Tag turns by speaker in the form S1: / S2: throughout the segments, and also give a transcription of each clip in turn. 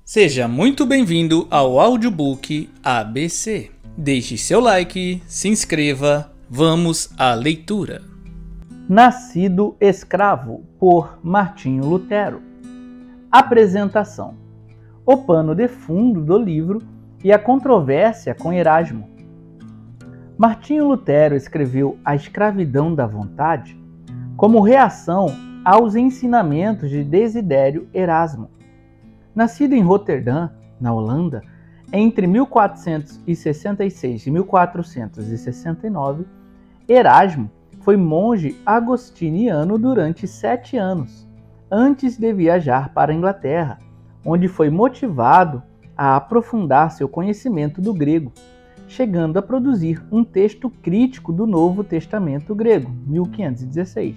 S1: Seja muito bem-vindo ao audiobook ABC. Deixe seu like, se inscreva, vamos à leitura.
S2: Nascido Escravo, por Martinho Lutero. Apresentação: o pano de fundo do livro e a controvérsia com Erasmo. Martinho Lutero escreveu A Escravidão da Vontade como reação aos ensinamentos de Desidério Erasmo. Nascido em Roterdã, na Holanda, entre 1466 e 1469, Erasmo foi monge agostiniano durante 7 anos, antes de viajar para a Inglaterra, onde foi motivado a aprofundar seu conhecimento do grego, chegando a produzir um texto crítico do Novo Testamento grego, 1516.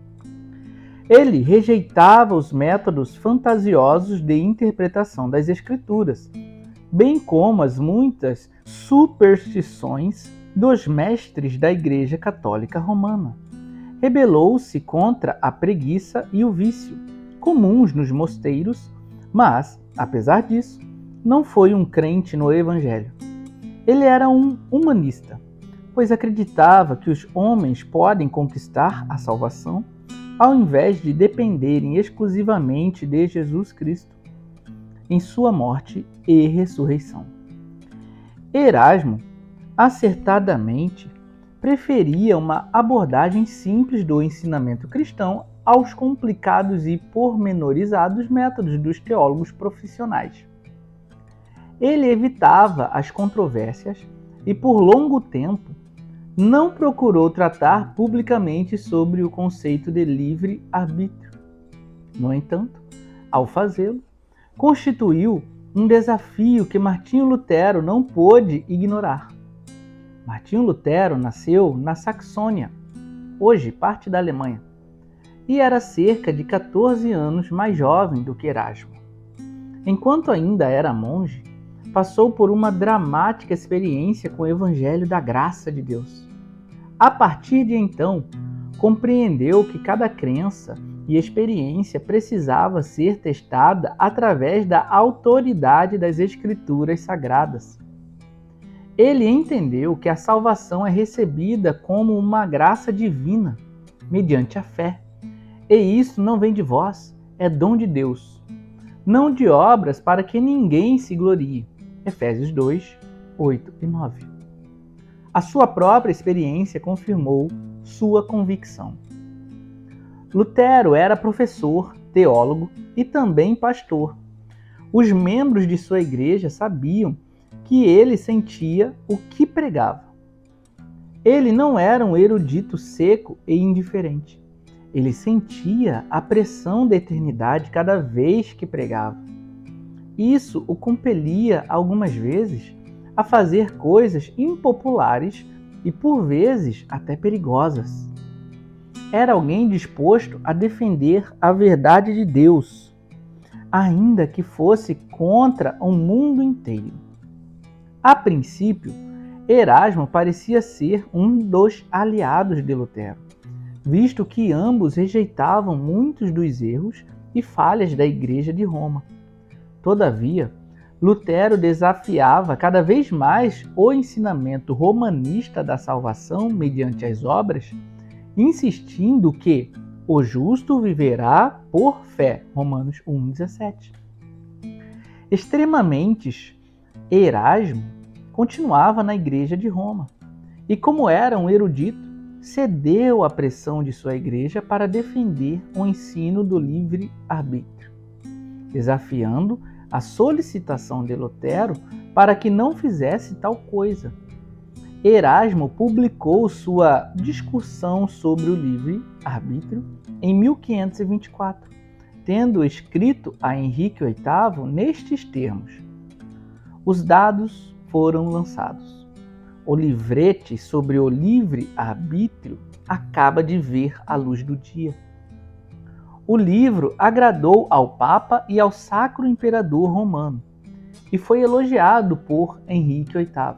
S2: Ele rejeitava os métodos fantasiosos de interpretação das Escrituras, bem como as muitas superstições dos mestres da Igreja Católica Romana. Rebelou-se contra a preguiça e o vício, comuns nos mosteiros, mas, apesar disso, não foi um crente no Evangelho. Ele era um humanista, pois acreditava que os homens podem conquistar a salvação ao invés de dependerem exclusivamente de Jesus Cristo em sua morte e ressurreição. Erasmo, acertadamente, preferia uma abordagem simples do ensinamento cristão aos complicados e pormenorizados métodos dos teólogos profissionais. Ele evitava as controvérsias e, por longo tempo, não procurou tratar publicamente sobre o conceito de livre-arbítrio. No entanto, ao fazê-lo, constituiu um desafio que Martinho Lutero não pôde ignorar. Martinho Lutero nasceu na Saxônia, hoje parte da Alemanha, e era cerca de 14 anos mais jovem do que Erasmo. Enquanto ainda era monge, passou por uma dramática experiência com o Evangelho da Graça de Deus. A partir de então, compreendeu que cada crença e experiência precisava ser testada através da autoridade das Escrituras Sagradas. Ele entendeu que a salvação é recebida como uma graça divina, mediante a fé. E isso não vem de vós, é dom de Deus, não de obras para que ninguém se glorie. Efésios 2, 8 e 9. A sua própria experiência confirmou sua convicção. Lutero era professor, teólogo e também pastor. Os membros de sua igreja sabiam que ele sentia o que pregava. Ele não era um erudito seco e indiferente. Ele sentia a pressão da eternidade cada vez que pregava. Isso o compelia, algumas vezes, a fazer coisas impopulares e, por vezes, até perigosas. Era alguém disposto a defender a verdade de Deus, ainda que fosse contra o mundo inteiro. A princípio, Erasmo parecia ser um dos aliados de Lutero, visto que ambos rejeitavam muitos dos erros e falhas da Igreja de Roma. Todavia, Lutero desafiava cada vez mais o ensinamento romanista da salvação mediante as obras, insistindo que o justo viverá por fé, Romanos 1,17. Extremamente, Erasmo continuava na Igreja de Roma e, como era um erudito, cedeu à pressão de sua igreja para defender o ensino do livre-arbítrio, desafiando a solicitação de Lutero para que não fizesse tal coisa. Erasmo publicou sua discussão sobre o livre-arbítrio em 1524, tendo escrito a Henrique VIII nestes termos: os dados foram lançados. O livrete sobre o livre-arbítrio acaba de ver a luz do dia. O livro agradou ao Papa e ao Sacro Imperador Romano e foi elogiado por Henrique VIII.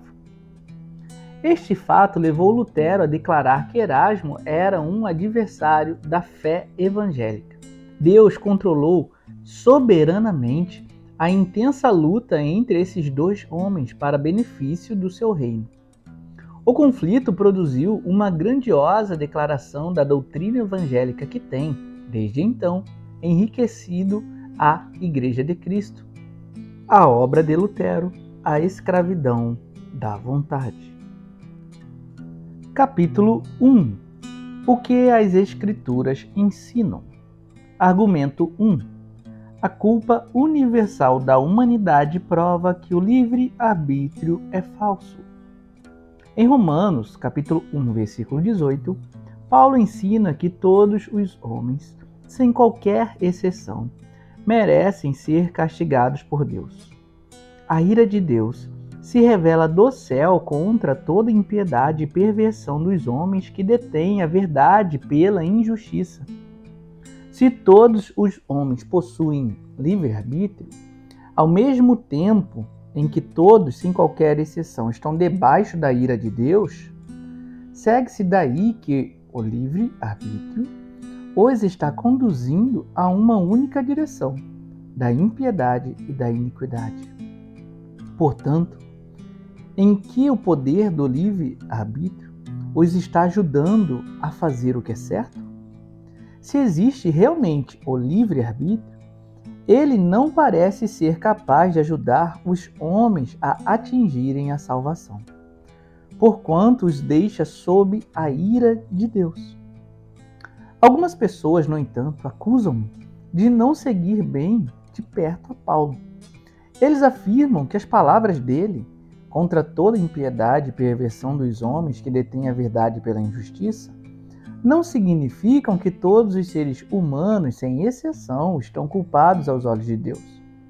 S2: Este fato levou Lutero a declarar que Erasmo era um adversário da fé evangélica. Deus controlou soberanamente a intensa luta entre esses dois homens para benefício do seu reino. O conflito produziu uma grandiosa declaração da doutrina evangélica que tem, desde então, enriquecido a Igreja de Cristo. A obra de Lutero, A Escravidão da Vontade. Capítulo 1. O que as Escrituras ensinam? Argumento 1. A culpa universal da humanidade prova que o livre-arbítrio é falso. Em Romanos, capítulo 1, versículo 18, Paulo ensina que todos os homens, sem qualquer exceção, merecem ser castigados por Deus. A ira de Deus se revela do céu contra toda impiedade e perversão dos homens que detêm a verdade pela injustiça. Se todos os homens possuem livre-arbítrio, ao mesmo tempo em que todos, sem qualquer exceção, estão debaixo da ira de Deus, segue-se daí que o livre-arbítrio os está conduzindo a uma única direção, da impiedade e da iniquidade. Portanto, em que o poder do livre-arbítrio os está ajudando a fazer o que é certo? Se existe realmente o livre-arbítrio, ele não parece ser capaz de ajudar os homens a atingirem a salvação, porquanto os deixa sob a ira de Deus. Algumas pessoas, no entanto, acusam-me de não seguir bem de perto a Paulo. Eles afirmam que as palavras dele, contra toda impiedade e perversão dos homens que detêm a verdade pela injustiça, não significam que todos os seres humanos, sem exceção, estão culpados aos olhos de Deus.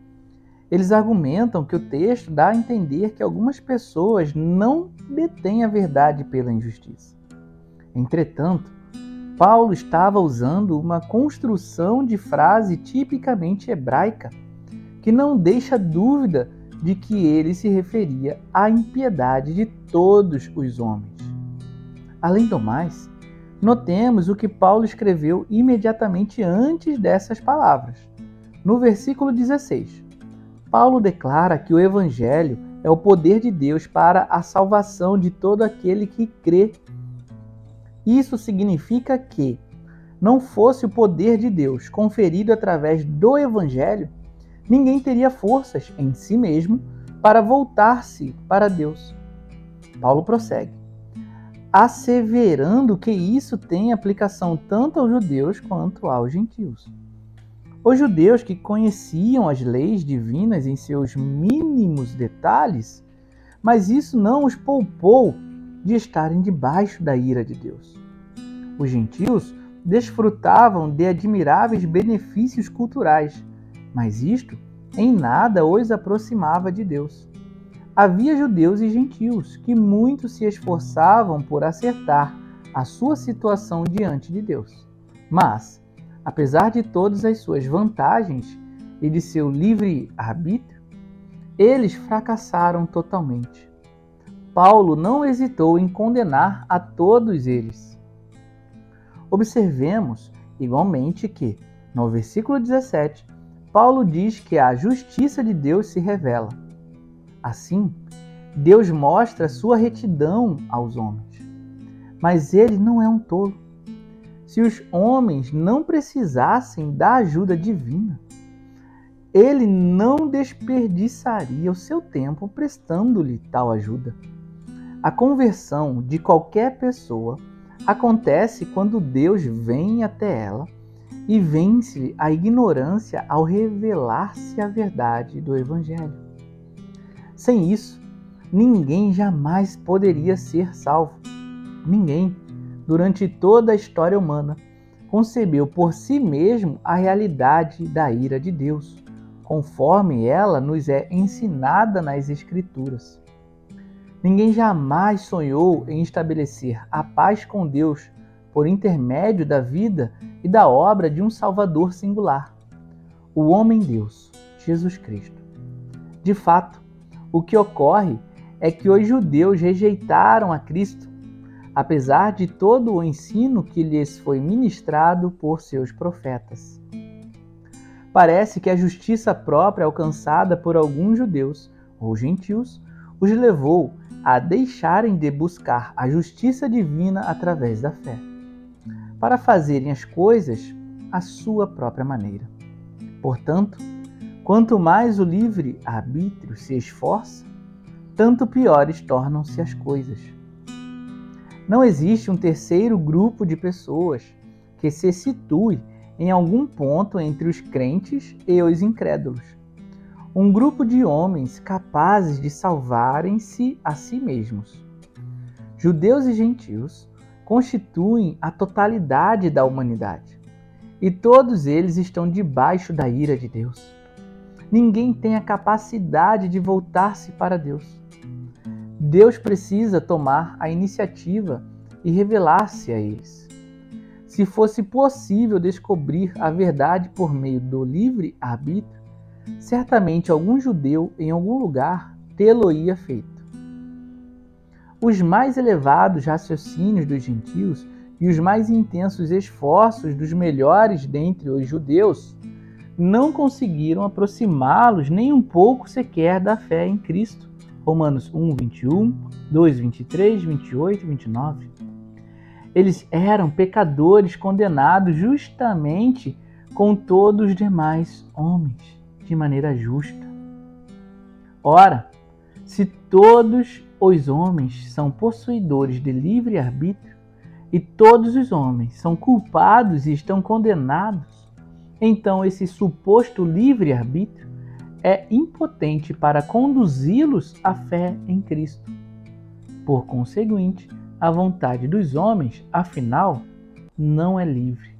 S2: Eles argumentam que o texto dá a entender que algumas pessoas não detêm a verdade pela injustiça. Entretanto, Paulo estava usando uma construção de frase tipicamente hebraica, que não deixa dúvida de que ele se referia à impiedade de todos os homens. Além do mais, notemos o que Paulo escreveu imediatamente antes dessas palavras. No versículo 16, Paulo declara que o Evangelho é o poder de Deus para a salvação de todo aquele que crê. Isso significa que, não fosse o poder de Deus conferido através do Evangelho, ninguém teria forças em si mesmo para voltar-se para Deus. Paulo prossegue, asseverando que isso tem aplicação tanto aos judeus quanto aos gentios. Os judeus que conheciam as leis divinas em seus mínimos detalhes, mas isso não os poupou de estarem debaixo da ira de Deus. Os gentios desfrutavam de admiráveis benefícios culturais, mas isto em nada os aproximava de Deus. Havia judeus e gentios que muito se esforçavam por acertar a sua situação diante de Deus. Mas, apesar de todas as suas vantagens e de seu livre-arbítrio, eles fracassaram totalmente. Paulo não hesitou em condenar a todos eles. Observemos, igualmente, que, no versículo 17, Paulo diz que a justiça de Deus se revela. Assim, Deus mostra sua retidão aos homens. Mas ele não é um tolo. Se os homens não precisassem da ajuda divina, ele não desperdiçaria o seu tempo prestando-lhe tal ajuda. A conversão de qualquer pessoa acontece quando Deus vem até ela e vence a ignorância ao revelar-se a verdade do Evangelho. Sem isso, ninguém jamais poderia ser salvo. Ninguém, durante toda a história humana, concebeu por si mesmo a realidade da ira de Deus, conforme ela nos é ensinada nas Escrituras. Ninguém jamais sonhou em estabelecer a paz com Deus por intermédio da vida e da obra de um Salvador singular, o homem-Deus, Jesus Cristo. De fato, o que ocorre é que os judeus rejeitaram a Cristo, apesar de todo o ensino que lhes foi ministrado por seus profetas. Parece que a justiça própria alcançada por alguns judeus ou gentios os levou a deixarem de buscar a justiça divina através da fé, para fazerem as coisas à sua própria maneira. Portanto, quanto mais o livre-arbítrio se esforça, tanto piores tornam-se as coisas. Não existe um terceiro grupo de pessoas que se situe em algum ponto entre os crentes e os incrédulos. Um grupo de homens capazes de salvarem-se a si mesmos. Judeus e gentios constituem a totalidade da humanidade, e todos eles estão debaixo da ira de Deus. Ninguém tem a capacidade de voltar-se para Deus. Deus precisa tomar a iniciativa e revelar-se a eles. Se fosse possível descobrir a verdade por meio do livre-arbítrio, certamente algum judeu em algum lugar tê-lo-ia feito. Os mais elevados raciocínios dos gentios e os mais intensos esforços dos melhores dentre os judeus não conseguiram aproximá-los nem um pouco sequer da fé em Cristo. Romanos 1, 21, 2, 23, 28 e 29. Eles eram pecadores condenados justamente com todos os demais homens, de maneira justa. Ora, se todos os homens são possuidores de livre-arbítrio e todos os homens são culpados e estão condenados, então esse suposto livre-arbítrio é impotente para conduzi-los à fé em Cristo. Por conseguinte, a vontade dos homens, afinal, não é livre.